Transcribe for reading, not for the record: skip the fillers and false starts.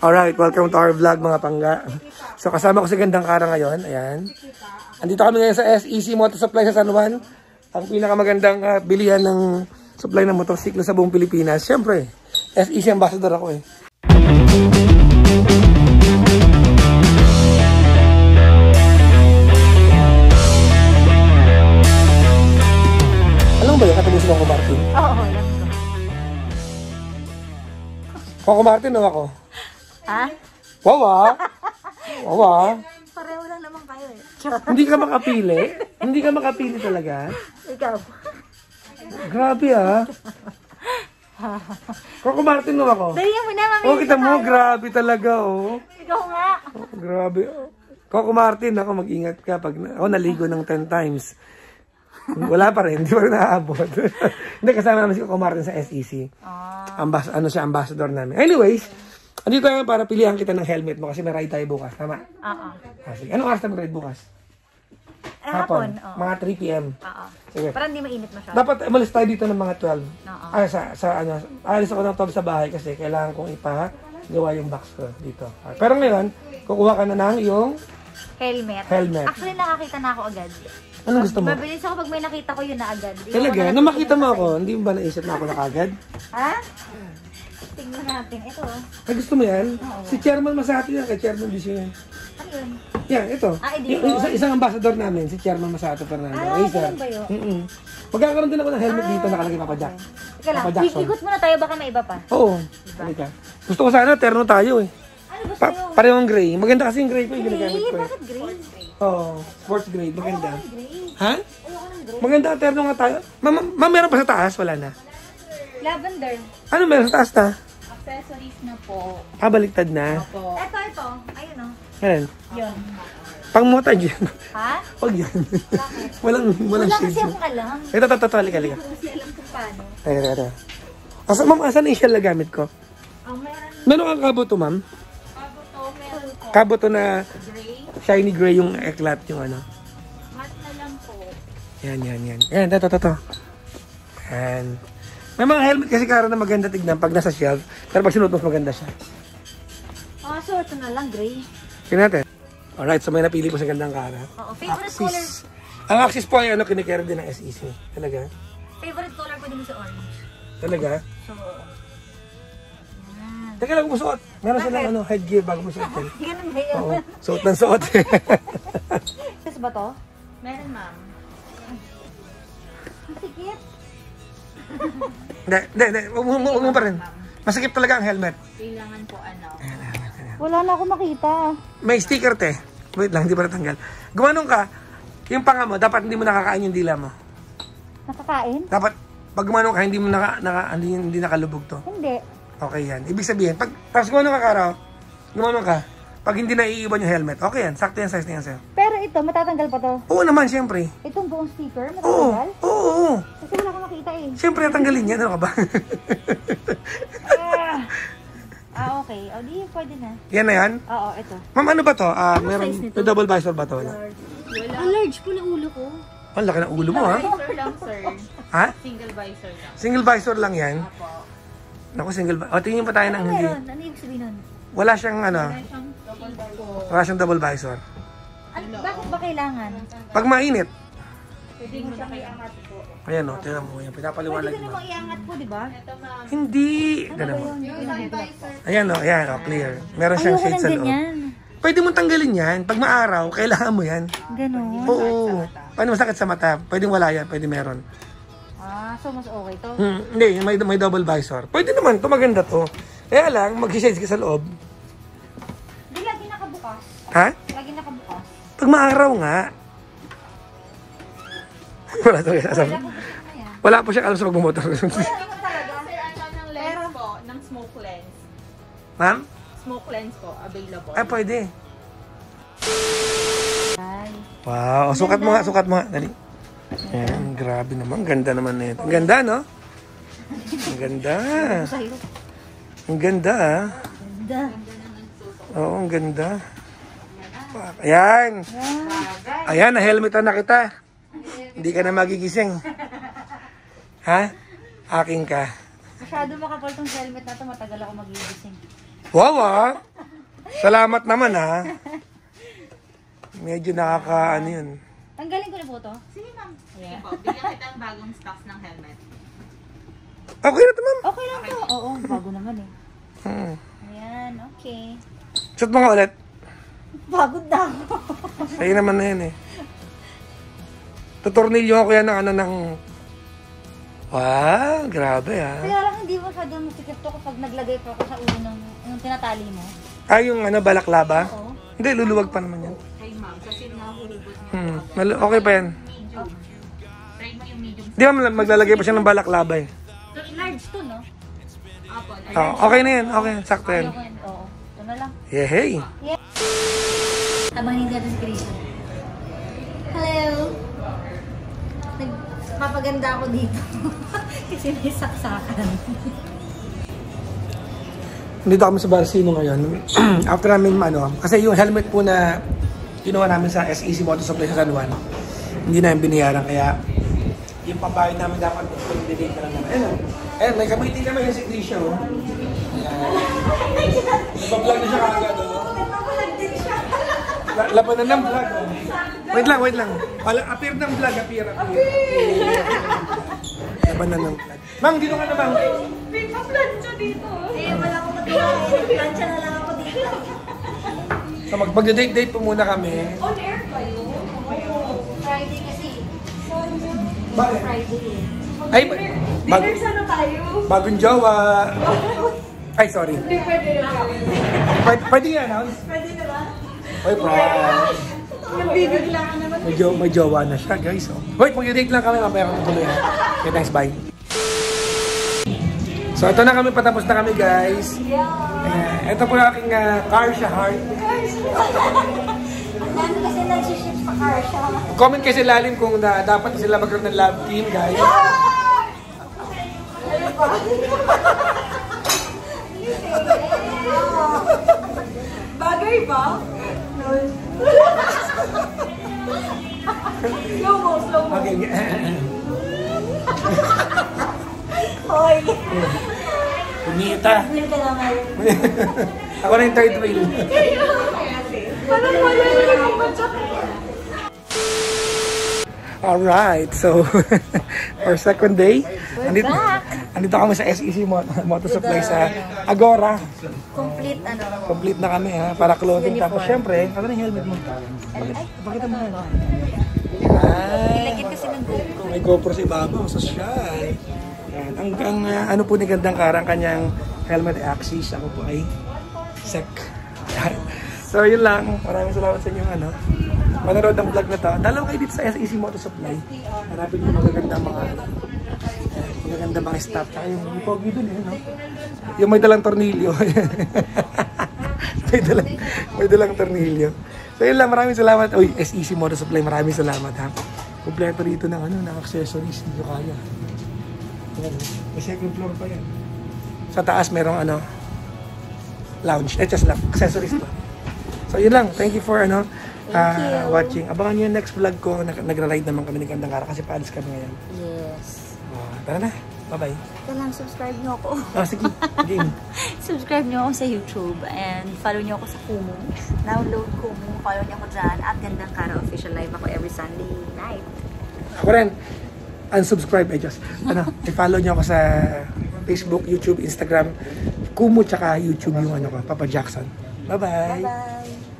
Alright, welcome to our vlog mga pangga. So kasama ko si Gandang Kara ngayon. Ayan. Andito kami ngayon sa SEC Motor Supply sa San Juan. Ang pinakamagandang bilihan ng supply ng motorsiklo sa buong Pilipinas. Siyempre, SEC ambassador ako eh. Alam mo ba yung katabi si Coco Martin? Oo, alam ko. Coco Martin o ako? Ha? Wawa! Wawa! Pareho lang naman kayo eh. Hindi ka makapili? Hindi ka makapili talaga? Ikaw. Grabe ah. Coco Martin o ako? Dali mo na, mami. Oh, kita mo, grabe talaga oh. Ikaw nga. Oh, grabe. Coco Martin, ako mag-ingat ka. Pag ako naligo ng 10 times. Wala pa rin, hindi pa rin naaabot. Hindi, kasama naman si Coco Martin sa SEC. Ano siya, ambassador namin. Anyways, andito tayo para pilihan kita ng helmet mo kasi may ride tayo bukas, tama? Oo. Sige. Anong oras tayo mag-ride bukas? Hapon. Mga 3 p.m. Oo. Sige. Para hindi mainit masyado. Dapat umalis tayo dito ng mga 12. Oo. Alis ako ng 12 sa bahay kasi kailangan kong ipagawa yung box ko dito. Pero ngayon, kukuha ka na ng yung Helmet. Actually, nakakita na ako agad. anong gusto mo? Mabilis ako pag may nakita ko yun na agad. Talaga? Nung makita mo ako, hindi mo ba naisip na ako na kagad? Ha? Tingnan natin. Ito. Ay, gusto mo yan? Si Chairman Masati yan, kay Chairman Bisyo yan. Ano yun? Yan, ito. Dito. Isang ambassador namin, si Chairman Masato Fernando. Ganun ba yun? Magkakaroon din ako ng helmet dito, nakalagay Papa Jack. Teka lang, Papa Jackson. ikot muna tayo, baka may iba pa. Oo. Halika. Gusto ko sana, terno tayo eh. Ano gusto nyo? Parehong gray. Maganda kasi yung gray ko, yung ginagamit ko eh. Bakit gray? Oo, sports gray. Maganda. Gray. Ha? Ayoko ng gray. Maganda ang terno nga tayo. Ma'am, meron pa sa taas? Wala na. Lavender. Ano meron sa taas na? Accessories na po. Baliktad na. Opo. Ito. Ayun o. Yan. Yun. Pang-mota dyan. Ha? Huwag yan. Bakit? walang Wala shades. kasi akong alam. Ito, halika. Hindi ko kasi alam kung paano. Ito. Ma'am, asan yung shell na gamit ko? Meron kang kabuto, ma'am? Kabuto, meron po. Kabuto na Gray. shiny gray yung eklat, yung ano. Mat na lang po. Yan. Yan, ito. Yan. May mga helmet kasi Kara na maganda tignan pag nasa shelf. Pero pag sinuot mo, maganda siya. So ito na lang, gray. Tingnan natin. Alright, so may napili ko sa gandang Kara. Oo, favorite color. Ang Axis po ay kinikere din ng SEC. Talaga? Favorite color ko din sa orange. Talaga? So, yan. Teka lang, suot. Meron silang headgear bago mo suotin. Ganun ba yun? Oo, suot ng suot. Tapos ba to? Meron, ma'am. Ang sikip. Hindi. Huwag mo pa rin. Masakip talaga ang helmet. Kailangan po Wala na ako makita. May sticker te. Wait lang, hindi pa natanggal. Gumanong ka, yung panga mo, dapat hindi mo nakakain yung dila mo. Nakakain? Dapat, pag gumanong ka, hindi mo hindi nakalubog to. Hindi. Okay yan. Ibig sabihin, tapos gumanong ka, Kara, gumanong ka, pag hindi naiiwan yung helmet, okay yan. Sakto yan, size na yan sa'yo. Pero ito, matatanggal pa to? Oo naman, siyempre. Itong buong sticker, Oo. matatanggal? Oo. Kasi wala akong makita eh. Siyempre, natanggalin yan. Ano ka ba? Okay. O, di pwede na. Yan na yan? Oo, ito. Ma'am, ano ba to? Meron, may double visor ba to? Wala. Ang large po na ulo ko. Ang laki ng ulo mo, ha? Visor lang, sir. Ha? Single visor lang. Single visor lang yan? Naku, single visor. O, tingin pa tayo ng hindi. Meron. Ano ibig sabihin nun? Wala siyang, wala siyang double visor. Bakit ba kailangan? Pag mainit, Pwede mo na kayo angat po. ayan o, tingnan mo yan, pinapaliwanag Pwede ko mo. namang iangat po, di ba? Ito, ma'am. Hindi! Ganun mo. Ayan o, clear. Meron siyang Ayoko shade ng sa loob. ganyan. Pwede mo tanggalin yan. Pag maaraw, kailangan mo yan. Ganon. Oo. Paano masakit sa mata? Pwede wala yan, pwede meron. So mas okay to? Hindi, may double visor. Pwede naman, to maganda to. Kaya lang, mag-shades ka sa loob. Di lagi nakabukas. Ha? Lagi nakabukas. Pag maaraw nga. Wala talaga sasabi. Wala po siya alam sa pagbumotor. Wala naman talaga. Sir, ng lens po, ng smoke lens. Ma'am? Smoke lens po, available. Ay, pwede. Ay. Wow, sukat mo nga. Dali. Ayan, grabe naman. Ganda naman na ito. Ang ganda, no? Ang ganda. Sa'yo. Ang ganda, ah. Ganda. Oo, ang ganda. Ayan. Ayan, na-helmetan na kita. Hindi ka na magigising. Ha? Akin ka. Masyado makapal tong helmet na to, matagal ako magigising. Wow, ah. Salamat naman ha. Medyo ano yun. Tanggalin ko na po to. Sige ma'am. Sige po, bigyan kita ng bagong stock ng helmet. Okay na to, ma'am. Okay lang to. Oo, bago naman eh. Ayan, okay. Shoot mo nga ulit. Pagod na ako. Sa'yo naman na yun eh. Tutornilyo ako yan ng ng... Wow, grabe ha. Kaya lang hindi masyadong masikip to kapag naglagay pa ako sa ulo ng yung tinatali mo. Yung balaklava? Oo. Hindi, luluwag pa naman yan. Kay ma'am, kasi nahulubot niya. Okay pa yan. Medium. Try mo yung medium. Di ba maglalagay pa siya ng balaklava eh. So, large to, no? Apo, Okay na yan. Okay, sakto yan. Oo. Ito na lang. Yehey. Habang hindi natin si Christian. Hello! Nagpapaganda ako dito. Kasi may saksakan. Nandito kami sa Barcino ngayon. After namin kasi yung helmet po na kinuha namin sa SEC Motor Supply sa San Juan, hindi namin binayaran. Kaya yung pambayad namin dapat pag-delete na lang naman. Ayun, may kamiti naman yung si Trisha. Ipa-vlog na siya kagad. Labanan ng vlog. Wait lang. Appear ng vlog, appear. Labanan ng vlog. Mang, dito ka na, Mang. May pa-plancha dito. Wala akong magawa. Plancha na lang ako dito. So mag-date po muna kami. On air kayo? Friday kasi. Bakit? Friday. Ay, Dinner sana tayo. bagong jowa. Ay, sorry. Hindi pwede na kami. Pwede i-announce? Pwede na ba? Oy, prank. Nabibiglaan naman. May jowa na siya, guys. Oh. Wait, mag-date lang kami. Mamaya kami tuloy. Okay, thanks. Bye. So, ito na kami. Patapos na kami, guys. Ito po yung aking Karsha heart. Ang dami kasi nag-ship sa Karsha. Comment kayo sa ilalim kung dapat sila magkaroon ng love team, guys. Bagay ba? Slow mo. Okay. Hoy! Punita. Wheel ka naman. Ako na yung third wheel. Parang wala yung nagpapadyak. Alright, so our second day, andito kami sa SEC Motor Supply sa Agora. Complete na kami ha, para clothing. Tapos syempre, ano na yung helmet mo? Bakit mo na? Ilagyan kasi ng GoPro. May GoPro sa ibabaw, so shy. Yan. Ang ano po ni Gandang Karang, kanyang helmet Axis. Ako po ay Sec. So yun lang, maraming salamat sa inyo manonood ng vlog na to. Dalaw kayo dito sa SEC Motor Supply. Hanapin yung magaganda mga staff. Tsaka yung pogi dun no? Yung may dalang tornilyo. may dalang tornilyo. So yun lang, maraming salamat. Uy, SEC Motor Supply, maraming salamat ha. Kompleto rito ng ng accessories. Hindi ko kaya. Yan, may second floor pa yan. Sa taas merong lounge. Just lang, accessories to. So yun lang, thank you for watching. Abangan nyo yung next vlog ko. Nagra-ride naman kami ni Gandang Karang kasi paalis kami ngayon. Yes. Tara na, bye-bye. Ito lang, subscribe nyo ako. Sige, game. Subscribe nyo ako sa YouTube and follow nyo ako sa Kumu. Download Kumu, follow nyo ako dyan. At Gandang Karang official live ako every Sunday night. Ako rin, unsubscribe, i-follow nyo ako sa Facebook, YouTube, Instagram, Kumu, tsaka YouTube yung Papa Jackson. Bye-bye. Bye-bye.